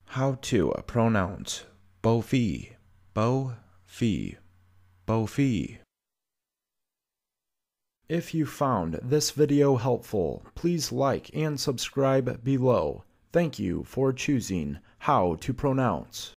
How to pronounce Beaufille, Beaufille, Beaufille. If you found this video helpful, please like and subscribe below. Thank you for choosing How to Pronounce.